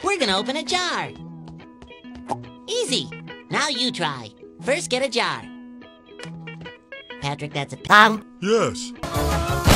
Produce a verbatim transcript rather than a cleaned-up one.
We're gonna open a jar. Easy. Now you try. First, get a jar. Patrick, that's a... Um. Yes.